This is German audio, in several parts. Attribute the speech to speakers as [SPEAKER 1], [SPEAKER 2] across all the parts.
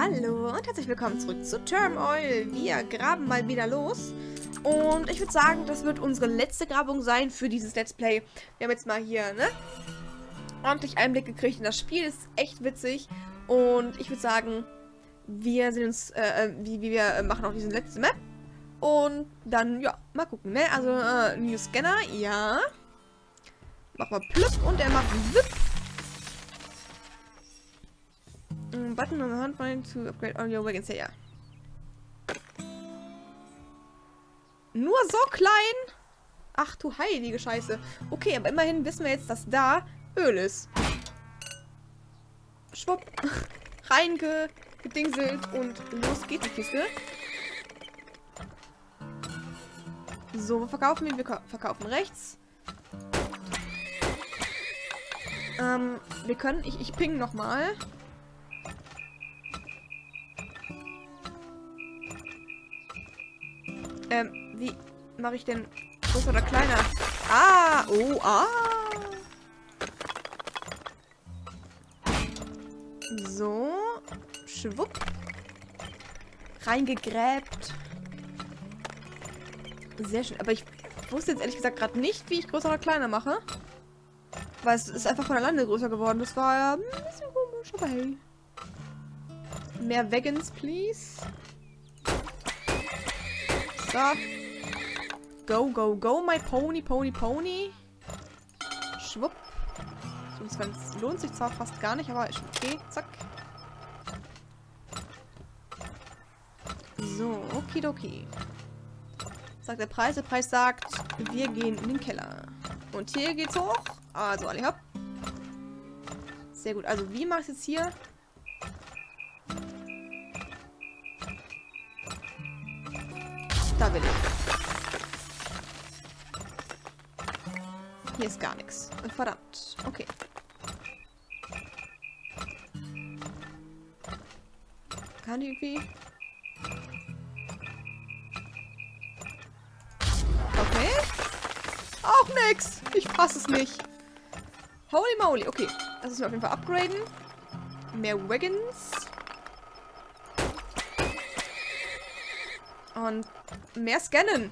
[SPEAKER 1] Hallo und herzlich willkommen zurück zu Turmoil. Wir graben mal wieder los. Und ich würde sagen, das wird unsere letzte Grabung sein für dieses Let's Play. Wir haben jetzt mal hier, ne, ordentlich Einblick gekriegt in das Spiel. Ist echt witzig. Und ich würde sagen, wir sehen uns, wir machen auch diese letzte Map. Und dann, ja, mal gucken, ne? Also, New Scanner, ja. Mach mal plüpp und er macht wipp. Button on the handline to upgrade all your wagons. Ja. Nur so klein? Ach du heilige Scheiße. Okay, aber immerhin wissen wir jetzt, dass da Öl ist. Schwupp. Reingedingselt und los geht die Kiste. So, wo verkaufen wir? Wir verkaufen rechts. Wir können, ich ping nochmal. Wie mache ich denn größer oder kleiner? Ah, oh, ah. So, schwupp. Reingegräbt. Sehr schön. Aber ich wusste jetzt ehrlich gesagt gerade nicht, wie ich größer oder kleiner mache. Weil es ist einfach von alleine größer geworden. Das war ja ein bisschen komisch, aber hey. Mehr Wagons, please. So. Go, go, go, my pony, pony, pony. Schwupp. Sonst lohnt sich zwar fast gar nicht, aber ist okay. Zack. So, okidoki. Sagt der Preis sagt, wir gehen in den Keller. Und hier geht's hoch. Also, alle hopp. Sehr gut. Also, wie mache ich es jetzt hier? Da will ich. Hier ist gar nichts. Verdammt. Okay. Kann die irgendwie... Okay. Auch nix. Ich fasse es nicht. Holy moly. Okay. Das müssen wir auf jeden Fall upgraden. Mehr Wagons. Und mehr scannen.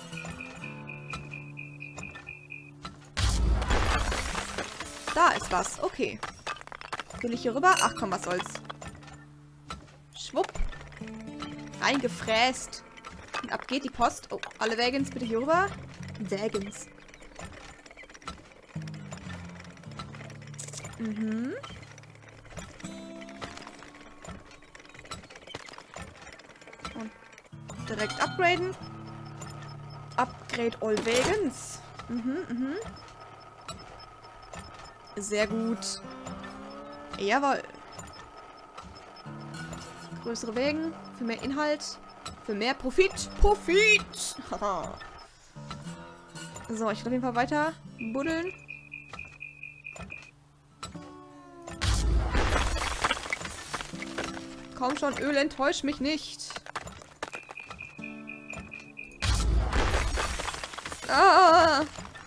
[SPEAKER 1] Da ist was. Okay. Will ich hier rüber? Ach komm, was soll's. Schwupp. Reingefräst. Und ab geht die Post. Oh, alle Wagons bitte hier rüber. Wagons. Mhm. Und direkt upgraden. Upgrade all Wagons. Mhm. Sehr gut. Jawohl. Größere Wegen. Für mehr Inhalt. Für mehr Profit. Profit! So, ich will auf jeden Fall weiter buddeln. Komm schon, Öl, enttäusch mich nicht. Ah!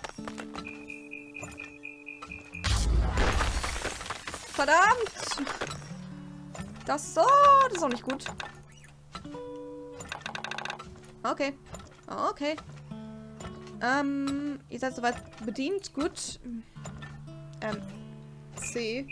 [SPEAKER 1] Verdammt! Das ist auch nicht gut. Okay. Okay. Ihr seid soweit bedient. Gut. C.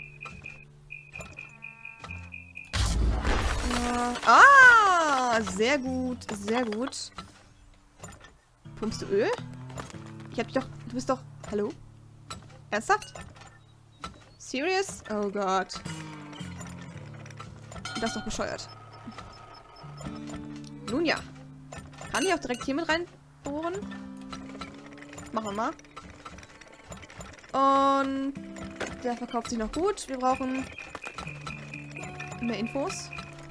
[SPEAKER 1] Sehr gut. Sehr gut. Pumpst du Öl? Ich hab dich doch... Du bist doch... Hallo? Ernsthaft? Serious? Oh Gott. Das ist doch bescheuert. Nun ja. Kann ich auch direkt hier mit reinbohren? Machen wir mal. Und der verkauft sich noch gut. Wir brauchen mehr Infos.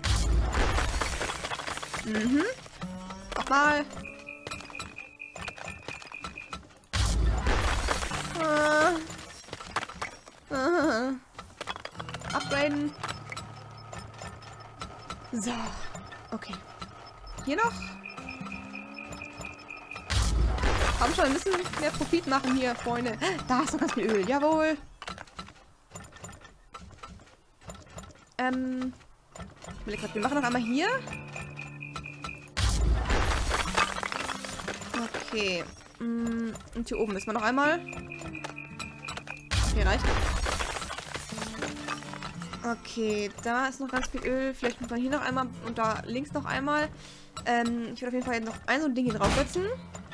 [SPEAKER 1] Mhm. Nochmal. Upgraden. So. Okay. Hier noch. Haben schon ein bisschen mehr Profit machen hier, Freunde. Da ist noch ganz viel Öl. Jawohl. Wir machen noch einmal hier. Okay. Und hier oben müssen wir noch einmal. Okay, reicht. Okay, da ist noch ganz viel Öl. Vielleicht muss man hier noch einmal und da links noch einmal. Ich würde auf jeden Fall jetzt noch ein so ein Ding hier draufsetzen.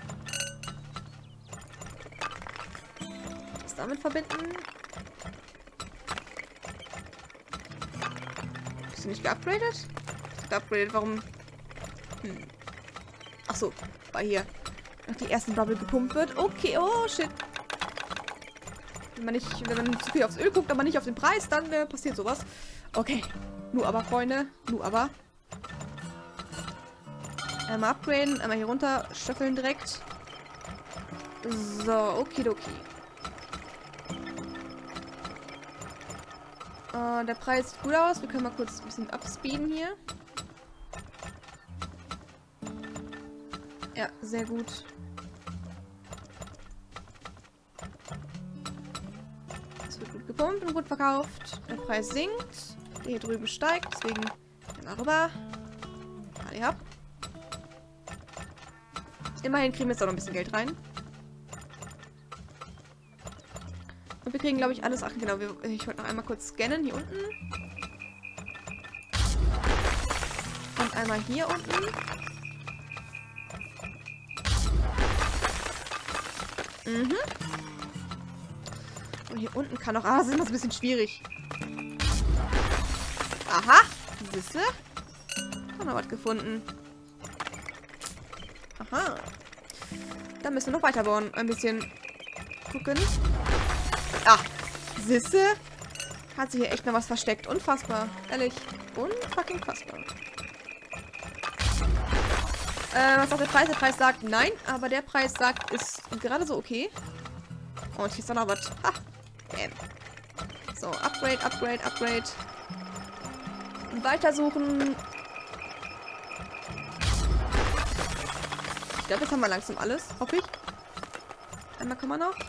[SPEAKER 1] Das damit verbinden. Bist du nicht geupgradet? Geupgradet, warum? Ach so, weil hier noch die ersten Bubble gepumpt wird. Okay, oh shit. Wenn man zu viel aufs Öl guckt, aber nicht auf den Preis, dann passiert sowas. Okay. Nur aber, Freunde. Nur aber. Einmal upgraden, einmal hier runter stöffeln direkt. So, okidoki. Der Preis sieht gut aus. Wir können mal kurz ein bisschen upspeeden hier. Ja, sehr gut. Es wird gut gepumpt und gut verkauft. Der Preis sinkt. Der hier drüben steigt. Deswegen gehen wir rüber. Alle ab. Immerhin kriegen wir jetzt auch noch ein bisschen Geld rein. Und wir kriegen, glaube ich, alles. Ach, genau. Ich wollte noch einmal kurz scannen. Hier unten. Und einmal hier unten. Mhm. Und hier unten kann noch... Ah, das ist immer so ein bisschen schwierig. Aha. Siehste? Haben wir was gefunden. Aha. Da müssen wir noch weiter bauen. Ein bisschen gucken. Ah. Siehste? Hat sich hier echt noch was versteckt. Unfassbar. Ehrlich. Unfucking fassbar. Was sagt der Preis? Der Preis sagt nein, aber der Preis sagt, ist gerade so okay. Und hier ist doch noch was. Ah, bam. So, Upgrade, Upgrade, Upgrade. Weitersuchen. Ich glaube, jetzt haben wir langsam alles, hoffe ich. Einmal kann man noch.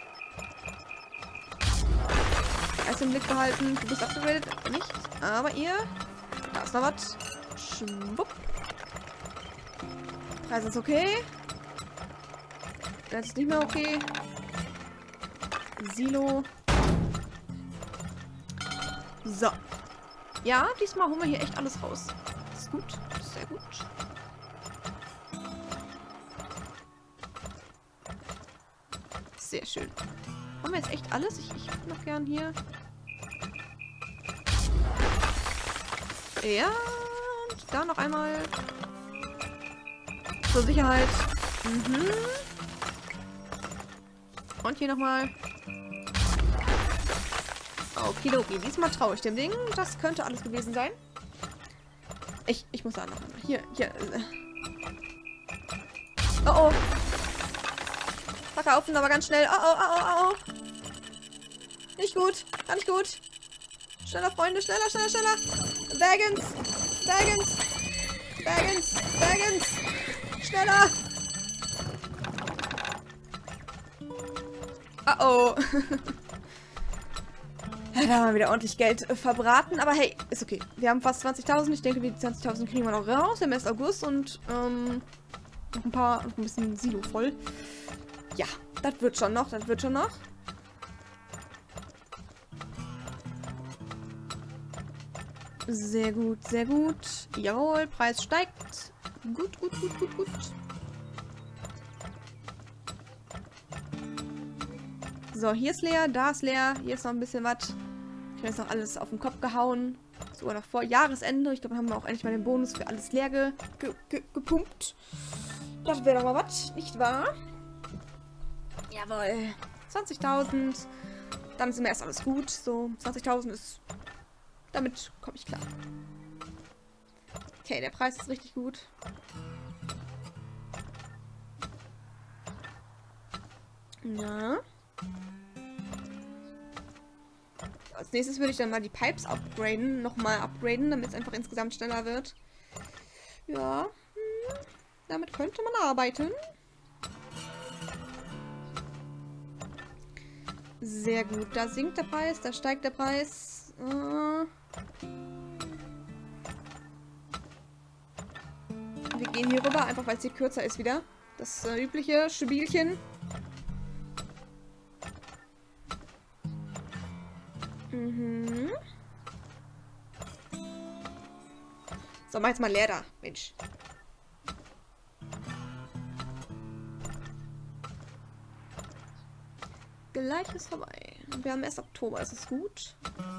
[SPEAKER 1] Erst im Blick behalten. Du bist upgradet, nicht. Aber ihr. Da ist noch was. Schwupp. Preis ist okay. Das ist nicht mehr okay. Silo. So. Ja, diesmal holen wir hier echt alles raus. Das ist gut. Das ist sehr gut. Sehr schön. Haben wir jetzt echt alles? Ich würde noch gern hier. Ja, und da noch einmal. Zur Sicherheit. Mhm. Und hier nochmal. Okidoki. Diesmal traue ich dem Ding. Das könnte alles gewesen sein. Ich muss da noch einmal. Hier. Oh. Verkaufen, aber ganz schnell. Oh. Nicht gut. Gar nicht gut. Schneller, Freunde. Schneller. Wagons. Schneller! Oh. Da haben wir wieder ordentlich Geld verbraten. Aber hey, ist okay. Wir haben fast 20.000. Ich denke, die 20.000 kriegen wir noch raus. Wir haben erst August und noch ein bisschen Silo voll. Ja, das wird schon noch. Sehr gut. Jawohl, Preis steigt. Gut. So, hier ist leer, da ist leer. Hier ist noch ein bisschen was. Ich habe jetzt noch alles auf den Kopf gehauen. Sogar noch vor Jahresende. Ich glaube, dann haben wir auch endlich mal den Bonus für alles leer gepumpt. Das wäre doch mal was, nicht wahr? Jawohl. 20.000. Dann ist mir erst alles gut. So, 20.000 ist... Damit komme ich klar. Okay, der Preis ist richtig gut. Ja. Als nächstes würde ich dann mal die Pipes upgraden. Nochmal upgraden, damit es einfach insgesamt schneller wird. Ja. Damit könnte man arbeiten. Sehr gut. Da sinkt der Preis, da steigt der Preis. Wir gehen hier rüber, einfach weil es hier kürzer ist wieder. Das übliche Spielchen. Mhm. So, mach jetzt mal leer da, Mensch. Gleich ist vorbei. Wir haben erst Oktober, das ist gut.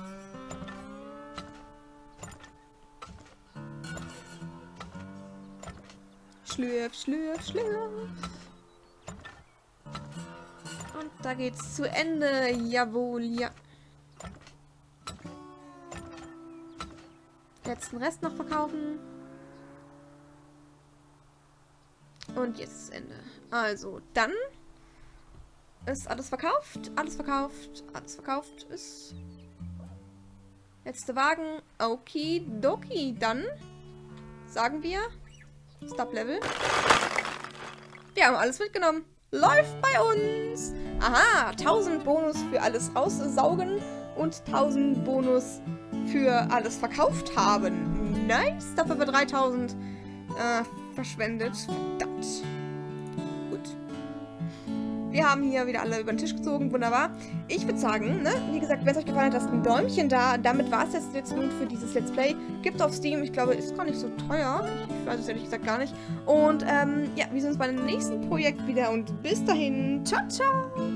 [SPEAKER 1] Schlürf, schlürf, schlürf. Und da geht's zu Ende. Jawohl, ja. Letzten Rest noch verkaufen. Und jetzt ist Ende. Also, dann ist alles verkauft. Alles verkauft. Alles verkauft ist. Letzte Wagen. Okidoki. Dann sagen wir Stop Level. Wir haben alles mitgenommen. Läuft bei uns. Aha, 1000 Bonus für alles raussaugen und 1000 Bonus für alles verkauft haben. Nice. Dafür wir 3000 verschwendet. Verdammt. Gut. Wir haben hier wieder alle über den Tisch gezogen. Wunderbar. Ich würde sagen, ne, wie gesagt, wenn es euch gefallen hat, lasst ein Däumchen da. Damit war es jetzt nun für dieses Let's Play. Gibt auf Steam. Ich glaube, ist gar nicht so teuer. Ich weiß es ehrlich gesagt gar nicht. Und ja, wir sehen uns bei dem nächsten Projekt wieder. Und bis dahin. Ciao, ciao.